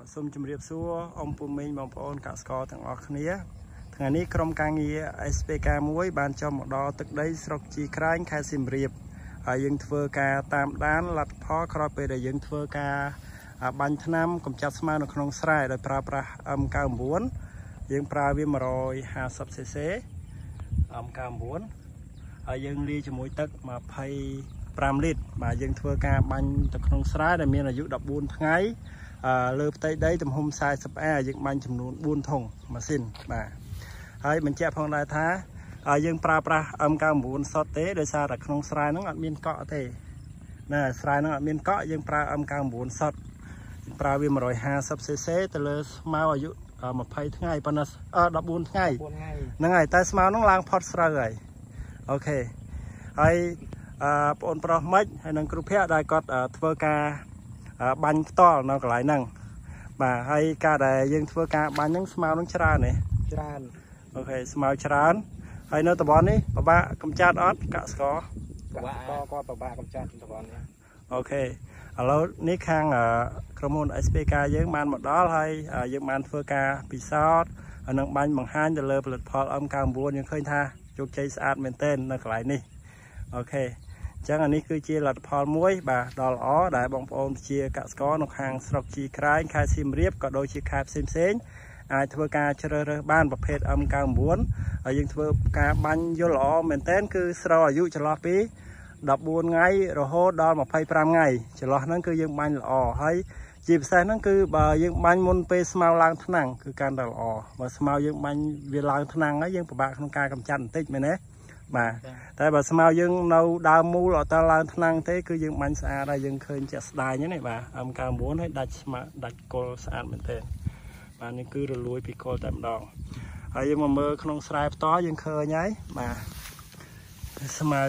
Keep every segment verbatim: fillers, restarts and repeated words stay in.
សូមជម្រាបសួរអ៊ំពុំមីងបងប្អូនកសិករទាំងអស់គ្នាថ្ងៃនេះក្រុមការងារ เอส พี เค មួយបានចុះមកដល់ទឹកដីស្រុកជីក្រាញខេត្តសៀមរាបហើយយើងធ្វើការតាមដានលទ្ធផលក្រោយពេលដែលយើងធ្វើការបាញ់ថ្នាំកម្ចាត់ស្មៅនៅក្នុងស្រែដោយប្រើប្រាស់ เอ็ม เก้าสิบเก้า យើងប្រើវាmột trămห้าสิบ ซี ซี เอ็ม เก้าสิบเก้า ហើយយើងលាយជាមួយទឹកยี่สิบห้า លីត្របាទយើងធ្វើការបាញ់ទៅក្នុងស្រែដែលមានអាយុสิบสี่ថ្ងៃលើផ្ទៃដីទំហំสี่สิบអែយើងបាញ់ចំនួនbốnធុងម៉ាស៊ីនបាទហើយបញ្ជាក់ផងដែរថាយើងប្រើប្រាស់ เอ็ม เก้าสิบเก้า សុទ្ធទេដោយសារតែក្នុងស្រែហ្នឹងអត់មានកក់ទេណាស្រែហ្នឹងអត់មានកក់យើងប្រើ เอ็ม เก้าสิบเก้า សុទ្ធប្រើវាmột trămห้าสิบ ซี ซี ទៅលើស្មៅអាយុยี่สิบថ្ងៃប៉ុន្តែสิบสี่ថ្ងៃហ្នឹងហើយតែស្មៅហ្នឹងឡើងផុតស្រូវហើយអូខេហើយបងប្រុសម៉េចហើយនឹងគ្រូភ័ក្រដែលគាត់ធ្វើការបាញ់ផ្ទាល់នៅកន្លែងហ្នឹងបាទហើយការដែលយើងធ្វើការបាញ់ហ្នឹងស្មៅហ្នឹងច្រើនទេច្រើនអូខេស្មៅច្រើនហើយនៅតំបន់នេះពិបាកកម្ចាត់អត់កសិករពិបាកគាត់ពិបាកកម្ចាត់តំបន់នេះអូខេឥឡូវនេះខាងក្រុមហ៊ុន เอส พี เค យើងបានមកដល់ហើយយើងបានធ្វើការពិសោធន៍ហើយនឹងបាញ់បង្ហាញទៅលើផលិតផល เอ็ม เก้าสิบเก้า យើងឃើញថាជោគជ័យស្អាតមែនទែននៅកន្លែងនេះអូខេចឹងអានេះគឺជាលទ្ធផលមួយបាទដល់ល្អដែលបងប្អូនជាកសិករនៅខាងស្រុកជីក្រាញខេត្តសៀមរាបក៏ដូចជាខេត្តផ្សេងៗអាចធ្វើការជ្រើសរើសបានប្រភេទ เอ็ม เก้าสิบเก้า ហើយយើងធ្វើការបាញ់យល់ល្អមែនទែនគឺស្រូវអាយុចន្លោះពីสิบสี่ថ្ងៃរហូតដល់ยี่สิบห้าថ្ងៃចន្លោះហ្នឹងគឺយើងបាញ់ល្អហើយជាពិសេសហ្នឹងគឺបើយើងបាញ់មុនពេលស្មៅឡើងថ្នាំងគឺកាន់តែល្អបើស្មៅយើងបាញ់វាឡើងថ្នាំងហើយយើងពិបាកក្នុងការកម្ចាត់បន្តិចមែនទេបាទតែបើស្មៅយើងនៅដើមមូលអត់ដល់ឡើងថ្នាំងទេគឺយើងបាញ់ស្អាតហើយយើងឃើញជាក់ស្ដែងហ្នឹងបាទ เอ็ม เก้าสิบเก้า ហើយដាច់ស្មៅដាច់គល់ស្អាតមែនទែនបាទនេះគឺរលួយពីគល់តែម្ដងហើយយើងមកមើលក្នុងស្រែផ្ទាល់យើងឃើញហើយបាទស្មៅ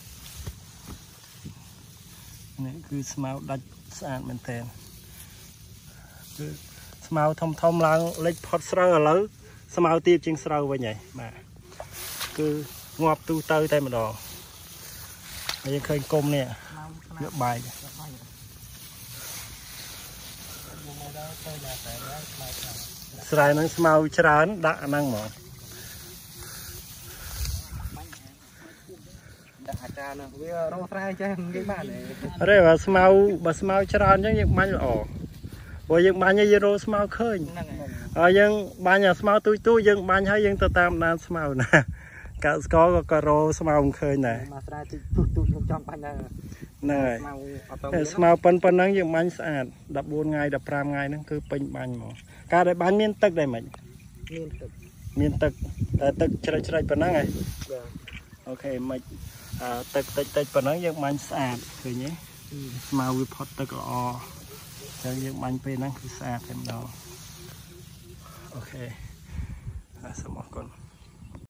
នេះគឺស្មៅដាច់ស្អាតមែនទែនគឺស្មៅធំធំឡើងលិចផុតស្រូវឥឡូវស្មៅទៀតជាងស្រូវវិញហើយបាទគឺងាប់ទូទៅតែម្ដងហើយយើងឃើញគុំនេះយកបែកស្រែហ្នឹងស្មៅច្រើនដាក់អាហ្នឹងហ្មងដាក់អាចារ្យហ្នឹងវារងស្រែចេះនិយាយបានទេអរេបើស្មៅបើស្មៅច្រើនអញ្ចឹងយើងបាញ់ល្អព្រោះយើងបាញ់ឲ្យយើងរកស្មៅឃើញហើយយើងបាញ់អាស្មៅទូចទូចយើងបាញ់ហើយយើងទៅតាមដានស្មៅណាកសិករក៏ក៏រកស្មៅមិនឃើញដែរមកស្រែទូចទូចខ្ញុំចង់បាញ់ដែរហ្នឹងហើយស្មៅប៉ុណ្ប៉ុណ្ណឹងយើងបាញ់ស្អាតสิบสี่ថ្ងៃสิบห้าថ្ងៃហ្នឹងគឺពេញបាញ់ហ្មងការដែលបាញ់មានទឹកដែរមិនមានទឹកមានទឹកតែទឹកជ្រេចជ្រេចប៉ុណ្ណឹងហ៎អូខេមិនទឹកតិចតិចប៉ុណ្ណឹងយើងបាញ់ស្អាតឃើញទេស្មៅវាផុតទឹកល្អចឹងយើងបាញ់ពេលហ្នឹងគឺស្អាតតែម្ដងអូខេសូមអរគុណ